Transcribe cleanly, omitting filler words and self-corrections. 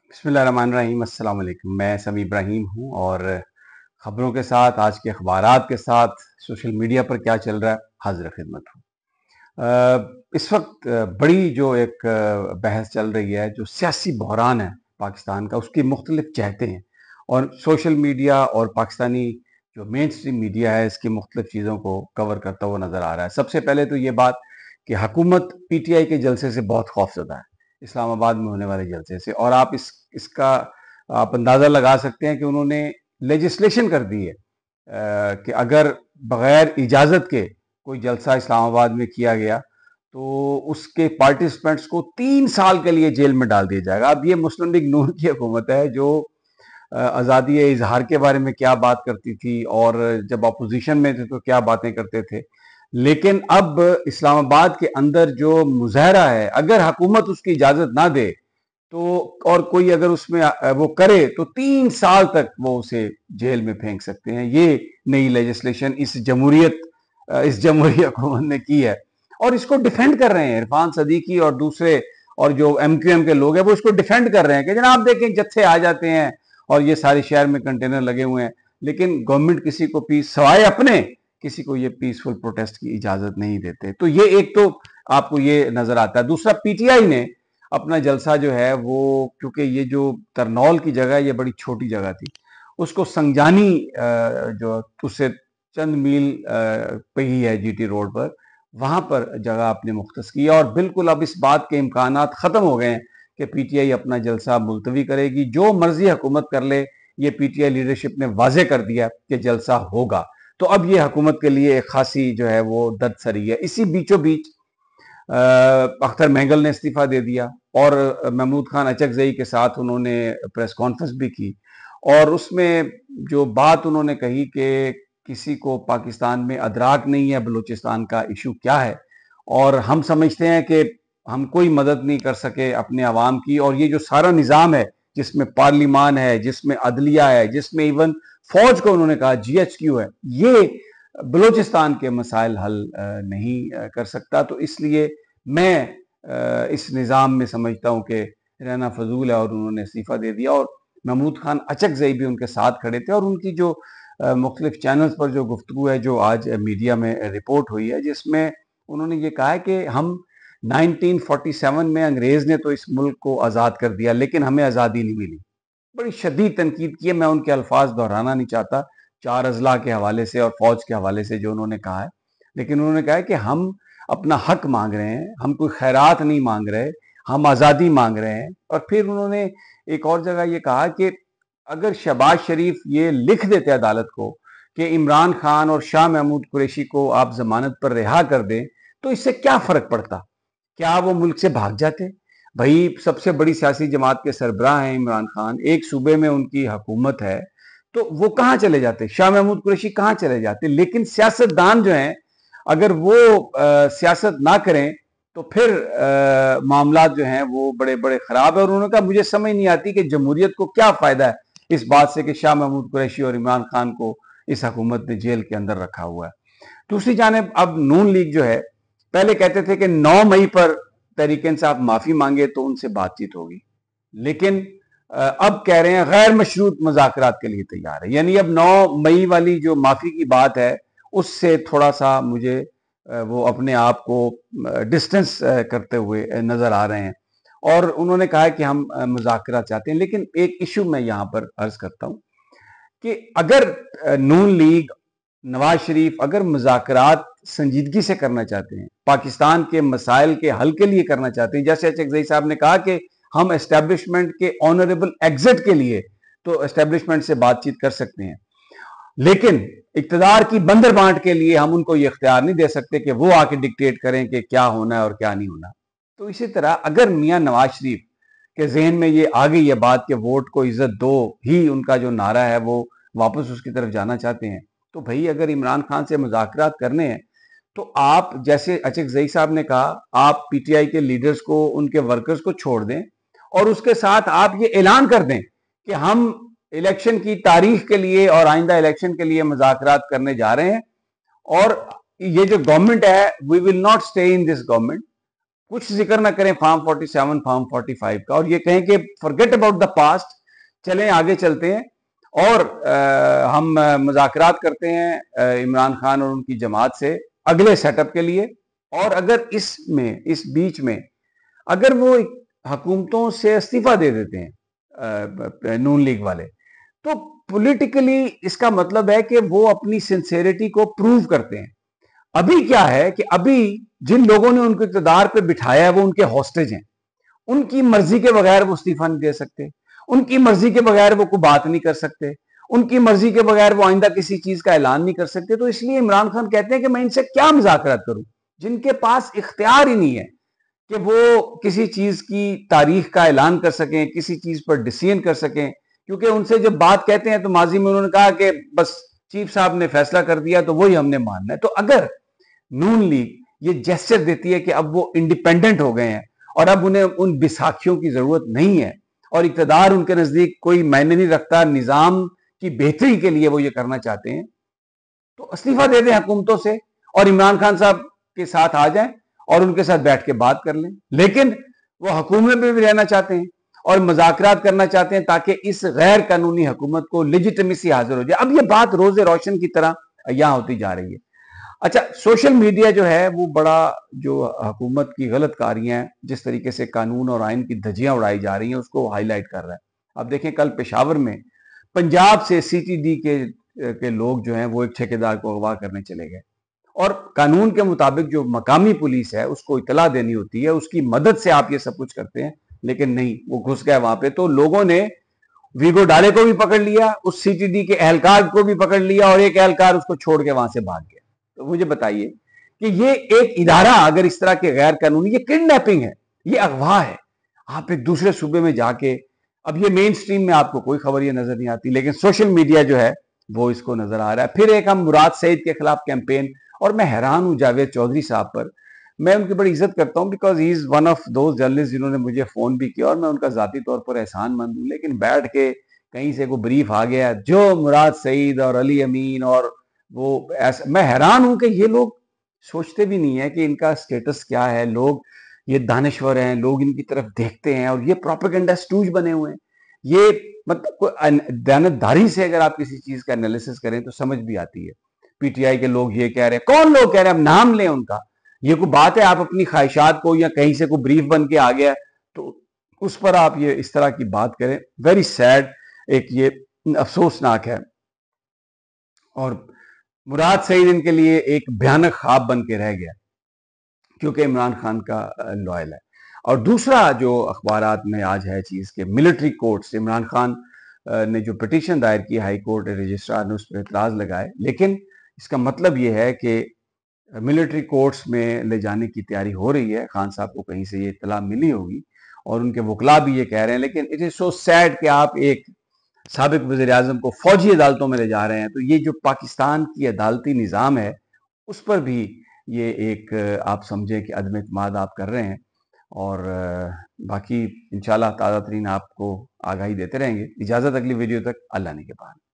बिस्मिल्लाहिर्रहमानिर्रहीम। अस्सलाम वालेकुम। मैं समी इब्राहिम हूँ और ख़बरों के साथ, आज के अखबारात के साथ, सोशल मीडिया पर क्या चल रहा है, हाज़िर खिदमत हूँ। इस वक्त बड़ी जो एक बहस चल रही है, जो सियासी बहरान है पाकिस्तान का, उसकी मुख्तलिफ जहतें हैं और सोशल मीडिया और पाकिस्तानी जो मेन स्ट्रीम मीडिया है, इसकी मुख्तलिफ चीज़ों को कवर करता हुआ नज़र आ रहा है। सबसे पहले तो ये बात कि हुकूमत पीटीआई के जलसे से बहुत खौफजदा है, इस्लामाबाद में होने वाले जलसे से। और आप इसका आप अंदाज़ा लगा सकते हैं कि उन्होंने लेजिस्लेशन कर दी है कि अगर बगैर इजाज़त के कोई जलसा इस्लामाबाद में किया गया तो उसके पार्टिसिपेंट्स को 3 साल के लिए जेल में डाल दिया जाएगा। अब ये मुस्लिम लीग नून की हुकूमत है जो आज़ादी इजहार के बारे में क्या बात करती थी और जब अपोजिशन में थे तो क्या बातें करते थे, लेकिन अब इस्लामाबाद के अंदर जो मुजाहरा है, अगर हुकूमत उसकी इजाज़त ना दे तो और कोई अगर उसमें वो करे तो 3 साल तक वो उसे जेल में फेंक सकते हैं। ये नई लेजिस्लेशन इस जमहूरी हुकूमत ने की है और इसको डिफेंड कर रहे हैं इरफान सदीकी और दूसरे, और जो एमक्यूएम के लोग हैं वो इसको डिफेंड कर रहे हैं कि जनाब देखें, जत्थे आ जाते हैं और ये सारे शहर में कंटेनर लगे हुए हैं, लेकिन गवर्नमेंट किसी को सवाए अपने किसी को ये पीसफुल प्रोटेस्ट की इजाजत नहीं देते। तो ये एक तो आपको ये नजर आता है। दूसरा, पीटीआई ने अपना जलसा जो है वो, क्योंकि ये जो तरनौल की जगह है ये बड़ी छोटी जगह थी, उसको संजानी जो उससे चंद मील पे ही है जीटी रोड पर, वहां पर जगह आपने मुख्तस की और बिल्कुल अब इस बात के इम्कानात खत्म हो गए हैं कि पीटीआई अपना जलसा मुलतवी करेगी। जो मर्जी हुकूमत कर ले, ये पीटीआई लीडरशिप ने वाजे कर दिया कि जलसा होगा। तो अब ये हुकूमत के लिए एक खासी जो है वो दर्द सरी है। इसी बीचों बीच अख्तर महंगल ने इस्तीफा दे दिया और महमूद खान अचकजई के साथ उन्होंने प्रेस कॉन्फ्रेंस भी की और उसमें जो बात उन्होंने कही कि किसी को पाकिस्तान में अदराक नहीं है बलूचिस्तान का इशू क्या है, और हम समझते हैं कि हम कोई मदद नहीं कर सके अपने अवाम की, और ये जो सारा निज़ाम है जिसमें पार्लिमान है, जिसमें अदलिया है, जिसमें इवन फौज को उन्होंने कहा जीएचक्यू है, ये बलूचिस्तान के मसाइल हल नहीं कर सकता। तो इसलिए मैं इस निज़ाम में समझता हूँ कि रहना फजूल है और उन्होंने इस्तीफ़ा दे दिया। और महमूद खान अचकजई भी उनके साथ खड़े थे और उनकी जो मुख्तलिफ चैनल्स पर जो गुफ्तगू है, जो आज मीडिया में रिपोर्ट हुई है, जिसमें उन्होंने ये कहा है कि हम 1947 में अंग्रेज़ ने तो इस मुल्क को आज़ाद कर दिया लेकिन हमें आज़ादी नहीं मिली। बड़ी शदीद तनकीद की है, मैं उनके अल्फाज दोहराना नहीं चाहता, 4 अजला के हवाले से और फौज के हवाले से जो उन्होंने कहा है, लेकिन उन्होंने कहा है कि हम अपना हक मांग रहे हैं, हम कोई खैरात नहीं मांग रहे, हम आज़ादी मांग रहे हैं। और फिर उन्होंने एक और जगह ये कहा कि अगर शहबाज शरीफ ये लिख देते अदालत को कि इमरान खान और शाह महमूद कुरैशी को आप जमानत पर रिहा कर दें तो इससे क्या फर्क पड़ता, क्या वो मुल्क से भाग जाते? भाई, सबसे बड़ी सियासी जमात के सरबराह हैं इमरान खान, एक सूबे में उनकी हुकूमत है, तो वो कहाँ चले जाते? शाह महमूद कुरैशी कहाँ चले जाते? लेकिन सियासतदान जो हैं, अगर वो सियासत ना करें तो फिर मामलात जो हैं वो बड़े बड़े खराब है। और उन्होंने कहा मुझे समझ नहीं आती कि जमहूरियत को क्या फायदा है इस बात से कि शाह महमूद कुरैशी और इमरान खान को इस हुकूमत ने जेल के अंदर रखा हुआ है। दूसरी जानिब अब नून लीग जो है, पहले कहते थे कि 9 मई पर तहरीक इंसाफ माफी मांगे तो उनसे बातचीत होगी, लेकिन अब कह रहे हैं गैर मशरूत मुज़ाकरात के लिए तैयार है। यानी अब 9 मई वाली जो माफी की बात है उससे थोड़ा सा मुझे वो अपने आप को डिस्टेंस करते हुए नजर आ रहे हैं और उन्होंने कहा है कि हम मुज़ाकरात चाहते हैं। लेकिन एक इशू मैं यहां पर अर्ज करता हूं कि अगर नून लीग, नवाज शरीफ अगर मुज़ाकरात संजीदगी से करना चाहते हैं, पाकिस्तान के मसाइल के हल के लिए करना चाहते हैं, जैसे अचकजई साहब ने कहा कि हम एस्टेब्लिशमेंट के ऑनरेबल एग्जिट के लिए तो एस्टेब्लिशमेंट से बातचीत कर सकते हैं, लेकिन इक्तदार की बंदर बांट के लिए हम उनको ये इख्तियार नहीं दे सकते कि वो आके डिक्टेट करें कि क्या होना है और क्या नहीं होना। तो इसी तरह अगर मियां नवाज शरीफ के जहन में ये आ गई है बात कि वोट को इज्जत दो ही उनका जो नारा है वो वापस उसकी तरफ जाना चाहते हैं, तो भाई अगर इमरान खान से मुज़ाकरात करने हैं तो आप, जैसे अचकजई साहब ने कहा, आप पीटीआई के लीडर्स को, उनके वर्कर्स को छोड़ दें और उसके साथ आप ये ऐलान कर दें कि हम इलेक्शन की तारीख के लिए और आइंदा इलेक्शन के लिए मुज़ाकरात करने जा रहे हैं और ये जो गवर्नमेंट है, we will not stay in this government, कुछ जिक्र ना करें फार्म 47, फार्म 45 का, और ये कहें कि फॉरगेट अबाउट द पास्ट, चलें आगे चलते हैं और हम मुज़ाकरात करते हैं इमरान खान और उनकी जमात से अगले सेटअप के लिए। और अगर इस बीच में अगर वो हुकूमतों से इस्तीफा दे देते हैं नून लीग वाले, तो पॉलिटिकली इसका मतलब है कि वो अपनी सिंसेरिटी को प्रूव करते हैं। अभी क्या है कि अभी जिन लोगों ने उनको इक़्तिदार पे बिठाया है वो उनके हॉस्टेज हैं। उनकी मर्जी के बगैर वो इस्तीफा नहीं दे सकते, उनकी मर्जी के बगैर वो कोई बात नहीं कर सकते, उनकी मर्जी के बगैर वो आइंदा किसी चीज का ऐलान नहीं कर सकते। तो इसलिए इमरान खान कहते हैं कि मैं इनसे क्या मुज़ाकरात करूं, जिनके पास इख्तियार ही नहीं है कि वो किसी चीज की तारीख का ऐलान कर सकें, किसी चीज पर डिसीजन कर सकें। क्योंकि उनसे जब बात कहते हैं तो माजी में उन्होंने कहा कि बस चीफ साहब ने फैसला कर दिया तो वही हमने मानना है। तो अगर नून लीग ये जेस्चर देती है कि अब वो इंडिपेंडेंट हो गए हैं और अब उन्हें उन बिसाखियों की जरूरत नहीं है और इक़्तिदार उनके नजदीक कोई मायने नहीं रखता, निजाम की बेहतरी के लिए वो ये करना चाहते हैं, तो इस्तीफा दे दें हुकूमतों से और इमरान खान साहब के साथ आ जाएं और उनके साथ बैठ के बात कर लें। लेकिन वो हुकूमत में भी रहना चाहते हैं और मुज़ाकरात करना चाहते हैं ताकि इस गैर कानूनी हुकूमत को लेजिटिमेसी हासिल हो जाए। अब ये बात रोज़े रोशन की तरह यहां होती जा रही है। अच्छा, सोशल मीडिया जो है वो बड़ा जो हुकूमत की गलत कारियां हैं, जिस तरीके से कानून और आइन की धज्जियां उड़ाई जा रही हैं, उसको हाईलाइट कर रहा है। अब देखें, कल पेशावर में पंजाब से सीटीडी के लोग जो हैं वो एक ठेकेदार को अगवा करने चले गए और कानून के मुताबिक जो मकामी पुलिस है उसको इतला देनी होती है, उसकी मदद से आप ये सब कुछ करते हैं, लेकिन नहीं, वो घुस गए वहां पे। तो लोगों ने वीगो डाले को भी पकड़ लिया, उस सीटीडी के एहलकार को भी पकड़ लिया और एक एहलकार उसको छोड़ के वहां से भाग गया। तो मुझे बताइए कि ये एक इदारा अगर इस तरह के गैर कानूनी, ये किडनैपिंग है, ये अगवा है। आप एक दूसरे सूबे में जाके, अब ये मेन स्ट्रीम में आपको कोई खबर ये नजर नहीं आती, लेकिन सोशल मीडिया जो है वो इसको नजर आ रहा है। फिर एक हम मुराद सईद के खिलाफ कैंपेन, और मैं हैरान हूं जावेद चौधरी साहब पर। मैं उनकी बड़ी इज्जत करता हूं because he is one of those journalist जिन्होंने मुझे फोन भी किया और मैं उनका जाती तौर पर एहसानमंद हूं। लेकिन बैठ के कहीं से कोई ब्रीफ आ गया जो मुराद सईद और अली अमीन, और वो ऐसा, मैं हैरान हूं कि ये लोग सोचते भी नहीं है कि इनका स्टेटस क्या है। लोग ये दानश्वर हैं, लोग इनकी तरफ देखते हैं और ये प्रोपेगेंडा स्टूज बने हुए हैं। ये मतलब दयानतदारी से अगर आप किसी चीज का एनालिसिस करें तो समझ भी आती है। पीटीआई के लोग ये कह रहे हैं, कौन लोग कह रहे हैं, अब नाम लें उनका, ये कोई बात है? आप अपनी ख्वाहिशात को, या कहीं से कोई ब्रीफ बन के आ गया तो उस पर आप ये इस तरह की बात करें, वेरी सैड, एक ये अफसोसनाक है। और मुराद सईद इनके लिए एक भयानक ख्वाब बन के रह गया क्योंकि इमरान खान का लॉयल है। और दूसरा जो अखबारात में आज है चीज के, मिलिट्री कोर्ट से इमरान खान ने जो पिटीशन दायर की हाई कोर्ट रजिस्ट्रार ने उस पर एतराज लगाए, लेकिन इसका मतलब ये है कि मिलिट्री कोर्ट्स में ले जाने की तैयारी हो रही है। खान साहब को कहीं से ये इत्तला मिली होगी और उनके वकला भी ये कह रहे हैं। लेकिन इट इज सो सैड कि आप एक साबिक वज़ीर आज़म को फौजी अदालतों में ले जा रहे हैं। तो ये जो पाकिस्तान की अदालती निज़ाम है उस पर भी ये एक आप समझें कि अदम इत्माद आप कर रहे हैं। और बाकी इंशाल्लाह ताज़ा तरीन आपको आगाही देते रहेंगे। इजाज़त अगली वीडियो तक, अल्लाह ने के बाद।